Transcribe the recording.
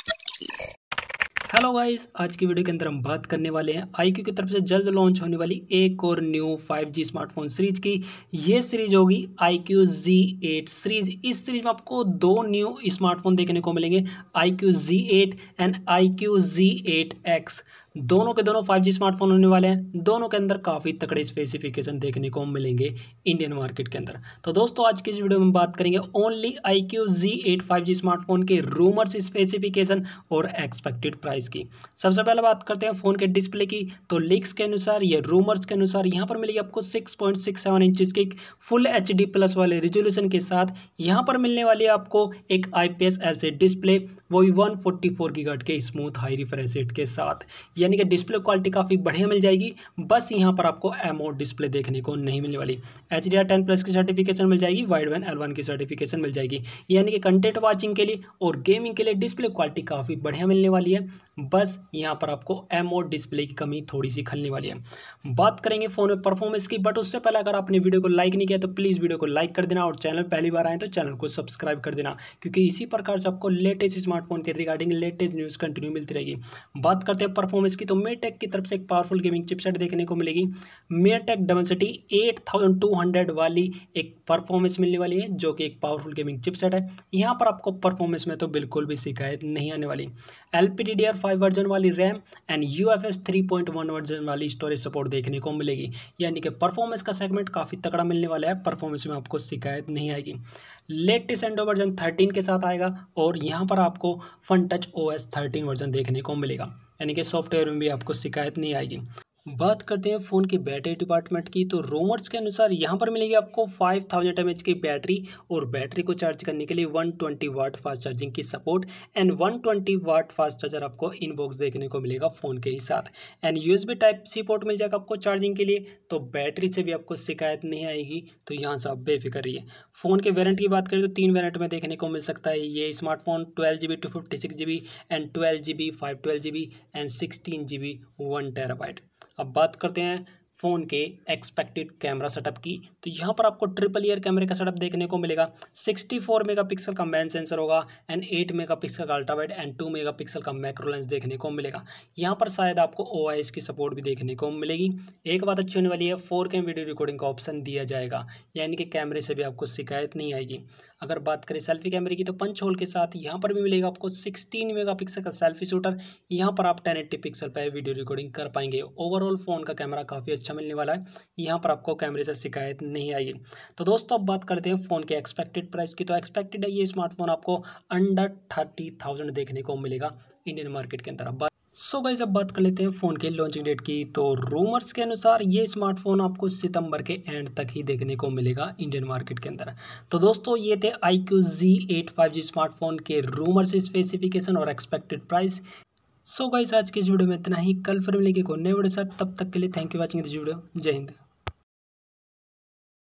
Hello guys, आज की video के अंदर हम बात करने वाले हैं iQOO की तरफ से जल्द लॉन्च होने वाली एक और न्यू 5G स्मार्टफोन सीरीज की। ये सीरीज होगी iQOO Z8 सीरीज। इस सीरीज में आपको दो न्यू स्मार्टफोन देखने को मिलेंगे, iQOO Z8 and iQOO Z8X। दोनों के दोनों 5G स्मार्टफोन होने वाले हैं। दोनों के अंदर काफ़ी तगड़े स्पेसिफिकेशन देखने को मिलेंगे इंडियन मार्केट के अंदर। तो दोस्तों, आज की इस वीडियो में बात करेंगे only iQOO Z8 5G smartphone के रूमर्स, स्पेसिफिकेशन और एक्सपेक्टेड प्राइस की। सबसे पहले बात करते हैं फ़ोन के डिस्प्ले की। तो लीक्स के अनुसार, ये रूमर्स के अनुसार, यहाँ पर मिलेगी आपको 6.67 इंचज़ की फुल HD प्लस वाले रिजोल्यूशन के साथ। यहाँ पर मिलने वाली है आपको एक IPS LCD डिस्प्ले, वो भी 144 गीगाहर्ट्ज़ के स्मूथ हाई रिफ्रेश रेट के साथ। यानी कि डिस्प्ले क्वालिटी काफ़ी बढ़िया मिल जाएगी। बस यहाँ पर आपको एमोलेड डिस्प्ले देखने को नहीं मिलने वाली। HDR10+ की सर्टिफिकेशन मिल जाएगी, वाइडबैंड L1 की सर्टिफिकेशन मिल जाएगी। यानी कि कंटेंट वाचिंग के लिए और गेमिंग के लिए डिस्प्ले क्वालिटी काफ़ी बढ़िया मिलने वाली है। बस यहाँ पर आपको एमोलेड डिस्प्ले की कमी थोड़ी सी खलने वाली है। बात करेंगे फ़ोन में परफॉर्मेंस की, बट उससे पहले अगर आपने वीडियो को लाइक नहीं किया तो प्लीज़ वीडियो को लाइक कर देना, और चैनल पहली बार आए तो चैनल को सब्सक्राइब कर देना, क्योंकि इसी प्रकार से आपको लेटेस्ट स्मार्टफोन के रिगार्डिंग लेटेस्ट न्यूज़ कंटिन्यू मिलती रहेगी। बात करते हैं परफॉर्मेंस की, तो MediaTek की तरफ से एक पावरफुल गेमिंग चिपसेट देखने को मिलेगी। MediaTek Dimensity 8200 वाली एक परफॉर्मेंस मिलने वाली है, जो कि एक पावरफुल गेमिंग चिपसेट है। यहाँ पर आपको परफॉर्मेंस में तो बिल्कुल भी शिकायत नहीं आने वाली। LPDDR5 वर्जन वाली रैम एंड UFS 3.1 वर्जन वाली स्टोरेज सपोर्ट देखने को मिलेगी। यानी कि परफॉर्मेंस का सेगमेंट काफ़ी तगड़ा मिलने वाला है। परफॉर्मेंस में आपको शिकायत नहीं आएगी। लेटेस्ट एंड्रॉइड वर्जन 13 के साथ आएगा, और यहाँ पर आपको FunTouch OS 13 वर्जन देखने को मिलेगा। यानी कि सॉफ्टवेयर में भी आपको शिकायत नहीं आएगी। बात करते हैं फ़ोन की बैटरी डिपार्टमेंट की, तो रूमर्स के अनुसार यहाँ पर मिलेगी आपको 5000 mAh की बैटरी, और बैटरी को चार्ज करने के लिए 120 वाट फास्ट चार्जिंग की support and 120 watt fast charger आपको इनबॉक्स देखने को मिलेगा फ़ोन के ही साथ। एंड USB Type-C पोर्ट मिल जाएगा आपको चार्जिंग के लिए। तो बैटरी से भी आपको शिकायत नहीं आएगी, तो यहाँ से आप बेफिक्र रहिए। फ़ोन के वेरिएंट की बात करें तो 3 वेरिएंट में देखने को मिल सकता है ये smartphone, 12GB 256GB and 12GB 512GB and 16GB 1TB। अब बात करते हैं फ़ोन के एक्सपेक्टेड कैमरा सेटअप की, तो यहाँ पर आपको ट्रिपल ईयर कैमरे का सेटअप देखने को मिलेगा। 64 मेगापिक्सल का मेन सेंसर होगा एंड 8 मेगापिक्सल का अल्ट्रा वाइड एंड 2 मेगापिक्सल का मैक्रो लेंस देखने को मिलेगा। यहाँ पर शायद आपको OIS की सपोर्ट भी देखने को मिलेगी। एक बात अच्छी होने वाली है, 4K वीडियो रिकॉर्डिंग का ऑप्शन दिया जाएगा, यानी कि कैमरे से भी आपको शिकायत नहीं आएगी। अगर बात करें सेल्फी कैमरे की, तो पंच होल के साथ यहाँ पर भी मिलेगा आपको 16 मेगापिक्सल का सेल्फी शूटर। यहाँ पर आप 1080 पिक्सल पर वीडियो रिकॉर्डिंग कर पाएंगे। ओवरऑल फ़ोन का कैमरा काफ़ी अच्छा मिलने वाला है। यहाँ पर आपको कैमरे से शिकायत नहीं आएगी। तो दोस्तों, अब बात करते हैं फ़ोन के एक्सपेक्टेड प्राइस की। तो एक्सपेक्टेड है ये स्मार्टफोन आपको अंडर 30,000 देखने को मिलेगा इंडियन मार्केट के अंदर। सो गाइस, अब बात कर लेते हैं फ़ोन के लॉन्चिंग डेट की। तो रूमर्स के अनुसार ये स्मार्टफोन आपको सितंबर के एंड तक ही देखने को मिलेगा इंडियन मार्केट के अंदर। तो दोस्तों, ये थे iQOO Z8 5G स्मार्टफोन के रूमर्स, स्पेसिफिकेशन और एक्सपेक्टेड प्राइस। सो गाइस, आज की इस वीडियो में इतना ही। कल फिर मिलेंगे कोई नए वीडियो के साथ। तब तक के लिए thank you watching this video. जय हिंद।